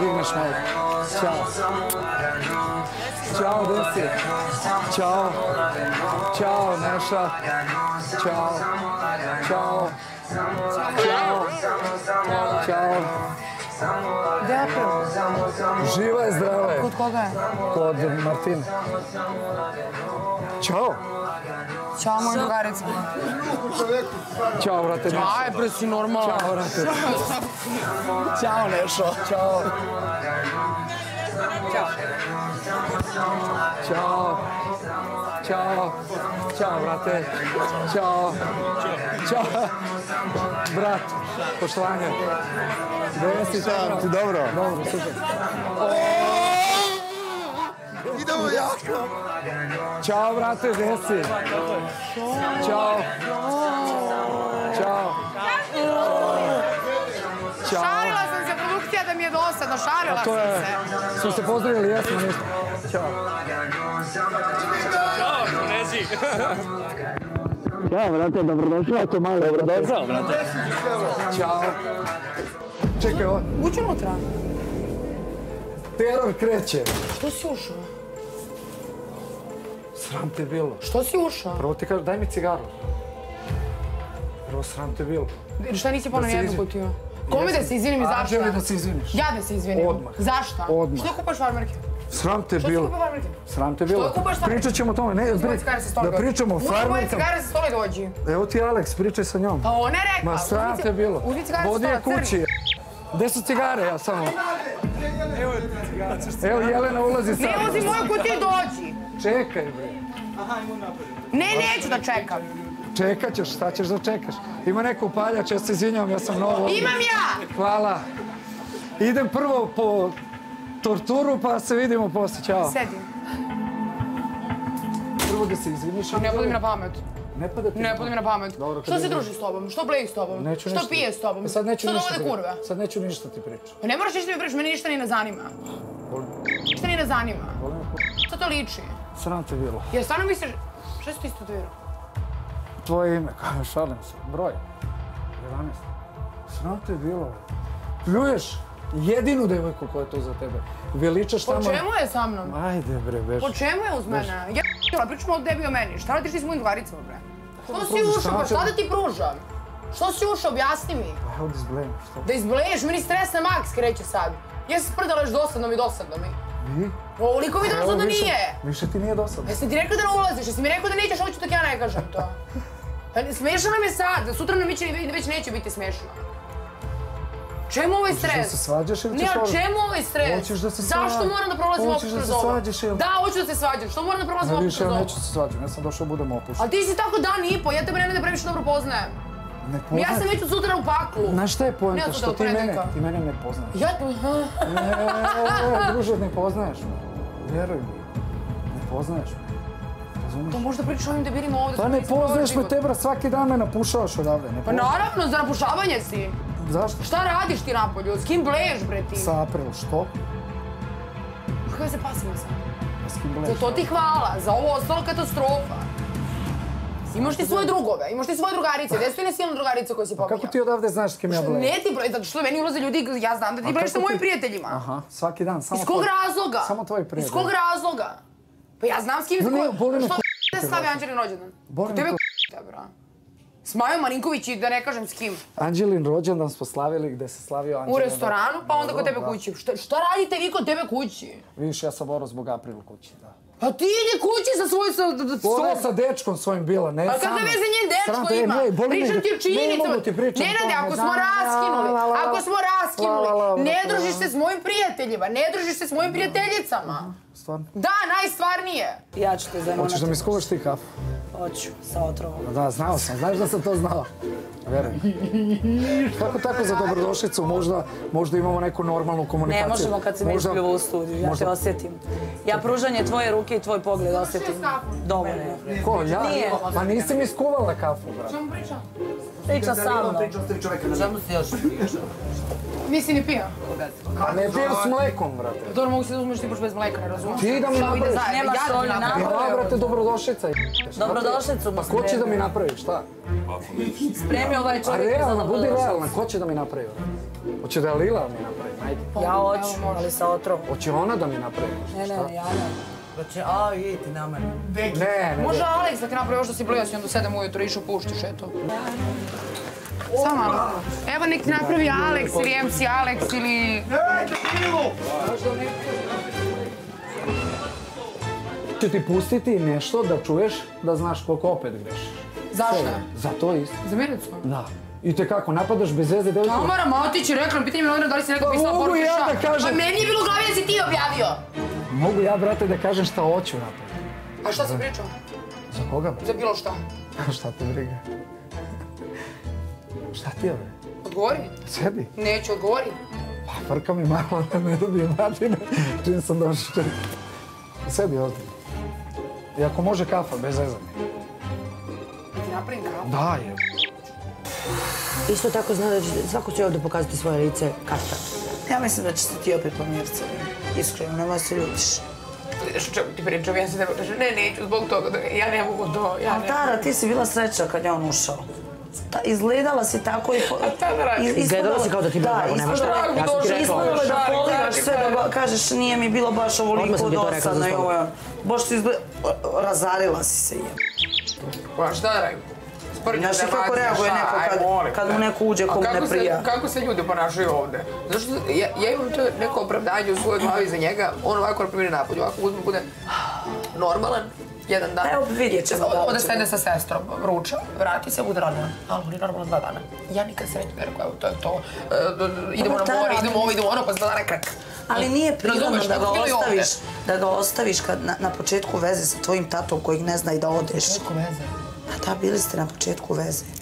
digneš malo. Ćao. Ćao, desi. Ćao. Ćao, Neša. Ćao. Ćao. Ćao. Ćao. Gde je prvo? Živa je, zdrava je. Kod koga je? Kod Martine. Ćao. Ćao, moj drugarica. Ćao, vrate, Nešo. Aj, bre, si normalno. Ćao, vrate. Ćao, Nešo. Ćao. Ćao. Ćao. Ćao, vrate. Ćao. Ćao. Brat, poštovanje. Gde si, ćao? Ti dobro? Dobro, super. Idemo jako! Ćao, brate, gde si? Ćao. Ćao. Ćao. Šarila sam se, produkcija da mi je dosadno, šarila sam se. Smo se pozdravili, jesmo, nismo. Ćao. Ćao, Knezi. Ćao, brate, dobrodošao, to malo. Dobrodošao, brate. Ćao. Čekaj, ovo. Uđi unutra. Teror kreće. Što si ušao? Sram te bilo. Što si ušao? Prvo ti kažu, daj mi cigaru. Prvo sram te bilo. Šta nisi ponao nijednu kutiju? Kome da se izvinim i zašto? Anđeli, da se izviniš. Ja da se izvinim. Odmah. Zašto? Odmah. Što kupaš farmerke? Sram te Što si bilo. kupao farmerke? Sram te bilo. Što kupaš farmerke? Pričat ćemo o tome. Ne, Uzmi moje cigare sa stola da dođi. pričamo o Uzmi moje farmerkama. cigare sa stola i dođi. Evo ti Aleks, pričaj sa njom. Pa ona je rekla. Ma sram te bilo. Uzmi cigare sa Vodi stola, je kući. Gde su cigare, ja samo? Evo Jelena ulazi sad. Ne uzmi moju kutiju i dođi. Čekaj, bre. Ne, neću da čekam. Čekat ćeš, šta ćeš da čekaš? Ima neko upaljač, ja se izvinjam, ja sam novo ovdje. Imam ja! Hvala. Idem prvo po torturu, pa se vidimo poslije. Ćao. Sedi. Prvo da se izviniš. Ne pada mi na pamet. Ne pada ti? Ne pada mi na pamet. Dobro, kad Što se ideš. druži s tobom? Što bleji s tobom? Neću Što ništa. pije s tobom? Sad neću Što ništa dovode ti- kurve? Sad neću ništa ti pričati. Pa ne moraš ništa mi pričati, meni ništa ni ne zanima. Ništa ni ne zanima. Volim me Što to liči? Sram te bilo. Jer stvarno misliš... Što si ti istatuirao? Tvoje ime, šalim se. Broj. 11. Sram te bilo. Pljuješ jedinu devojku koja je tu za tebe. Veličaš tamo... Po čemu je sa mnom? Ajde bre, beš. Po čemu je uz mene? Ja pričamo o tebi i o meni. Šta radiš ti s mojim drugaricama, bre? Što si pružiš, ušao? Pa šta šta će- da ti pružam? Što si ušao? Objasni mi. Evo da izblejim, što? Da izbleješ, meni stres na maks kreće sad. Ja se sprdala još dosadno mi. Vi? Ovoliko mi dosadno nije. Više ti nije dosadno. Jesi ti rekao da ne ulaziš? Jesi mi rekao da nećeš ući dok ja ne kažem to? Pa smiješno nam je sad, sutra nam već neće biti smiješno. Čemu ovaj Hoćeš da stres? se svađaš ili Ne, ćeš a ovo- čemu ovaj stres? Hoćeš da se Zašto svađaš? moram da prolazim opet Hoćeš da kroz se ovo? svađaš ili- Da, hoću da se svađam. Što moram da prolazim Ne, opet više kroz ja ovo? neću se svađam, ja sam došao da budem opušten. Ali ti si tako dan i po, ja tebe ne previše dobro poznajem. Ne Ja poznaš. sam već od sutra u paklu. Znaš šta je poenta? Ne, Što od ti mene, ponedjeljka. ti mene ne poznaješ. Ja... Ne, druže, ne poznaješ me. Vjeruj mi. Ne poznaješ me. Razumiješ? To možda pričaš o ovim debilima ovdje. Pa s ne kojima sam poznaješ me, život. tebra, svaki dan me napušavaš odavde. Ne Pa poznaješ. naravno, za napušavanje si. Zašto? Šta radiš ti napolju? S kim bleješ, bre, ti? Sa April, što? Kako se pasimo sad? A s kim Za bleješ? to ti hvala, za ovo ostalo katastrofa. Imaš ti svoje drugove, imaš ti svoje drugarice. Gdje su ti nesilne drugarice koje si pominjao? Kako ti odavde znaš s kim ja blejem? Ne ti blej, zato što meni ulaze ljudi, ja znam da ti bleješ sa kako mojim ti- prijateljima. Aha, svaki dan, samo Iz kog tvoji- razloga? Samo tvoji Iz prijatelji. kog razloga? Pa ja znam s kim... No, ne, boli me Što ko- te slavi Anđelin rođendan? Boli me Tebe ko- te, bra. S Majom Marinković i da ne kažem s kim. Anđelin rođendan smo slavili gde se slavio Anđelin. U restoranu, pa onda kod Dobro, tebe da. kući. Šta radite vi kod tebe kući? Vidiš, ja sam borao zbog April kući, da. Pa ti idi kući sa svoj... Ona je sa dečkom svojim bila, ne Pa sama. kakve veze njen dečko Sram te, ima? ne, boli me Pričam da- ti o činjenicama. Ne mogu ti pričam Nenade, o tome, ako smo da, raskinuli, la, la, la, ako smo la, la, raskinuli, la, ne la, družiš la. se s mojim prijateljima, ne družiš se s mojim prijateljicama. Stvarno? Da, najstvarnije. Ja ću te zanimati. Hoćeš da mi skuvaš ti kafu? Hoću, sa otrovom. Da, znao sam, znaš da sam to znao. Verujem. Kako tako za dobrodošlicu? Možda imamo neku normalnu komunikaciju. Ne možemo kad se mi Možda- ispljuva u studiju, ja te možda- osjetim. Ja pružanje tvoje ruke i tvoj pogled osjetim. Dovoljno je. Ko, ja? Nije. Pa nisi mi skuvala kafu, brate. Čemu pričam? Priča sa mnom. Čemu si još piješ? Nisi ni pio. A ne pijem s mlekom, brate. Dobro, mogu se da uzmeš ti baš bez mleka, ne razumiješ? Ti da mi Šta ide napraviš? zajedno? Nema Ja da solju, ti napravim. napravi. Ja, brate, dobrodošlica. Dobrodošlicu mu Ko će da mi napravi, šta? Spremi ovaj A čovjek za realna, budi dobrodošlicu. realna, ko će da mi napravi? Hoće da je Lila mi napravi? Ajde. Ja hoću, ali sa otrovom. Hoće ona da mi napravi nešto, šta? Ne, ja ne. Hoće, a idite na mene. Ne. Može Aleks da ti napravi ovo što si blio si onda 7 ujutro išao puštiš, eto. Samo malo. Evo nek ti napravi Aleks ili MC Aleks ili... Ću ti pustiti nešto da čuješ da znaš koliko opet grešiš. Zašto? Za to isto. Za Milicu? Da. I te kako, napadaš bez veze devojku? Ja moram otići, reklam, pitanje me da li si neko pisala mogu poruke ja šta? da kažem. Pa meni je bilo u glavi da si ti objavio. Mogu ja, brate, da kažem šta hoću napraviti. A šta si pričao? Za koga, bre? Za bilo šta? Šta te briga? Šta ti je, bre? Odgovori. Sedi. Neću, odgovori. Pa frka mi malo da ne dobijem batine čim sam došao. Sedi ovdje. I ako može kafa, bez zezanja. Da ti napravim kafu. Da, je. Isto tako zna da će, svako će ovdje pokazati svoje lice kad. Ja mislim da će se ti opet pomiriti. Iskreno, nemoj se ljutiš. Vidiš o čemu ti pričam, ja se ne kažem, ne, neću zbog toga, ja ne mogu to, ja ne Tara, ti si bila sreća kad je on ušao. Izgledala si tako i... Izgledala si kao da ti bilo drago, nemaš šta. Ja sam ti rekla. Ispadalo je da polivaš sve, da kažeš nije mi bilo baš ovoliko dosadno i ovo. Boš ti razarila si se je. Pa šta da radim? Znaš li kako reaguje neko kad mu neko uđe ko mu ne prija? Kako se ljudi ponašaju ovde? Zašto ja imam to neko opravdanje u svojoj glavi za njega, on ovako naprimjer napolju, ovako uzme bude normalan, jedan dan. Evo vidjet ćemo da Ode će sede sa sestrom, ruča, vrati se, bude normalan. Ali on je normalan 2 dana. Ja nikad sreću ne rekao, evo to je to. Idemo na more, idemo ovo, idemo ono, pa 2 dana krek. Ali nije prirodno da ga ostaviš na početku veze sa tvojim tatom kojeg ne zna i da odeš. Početku veze? A da, bili ste na početku veze.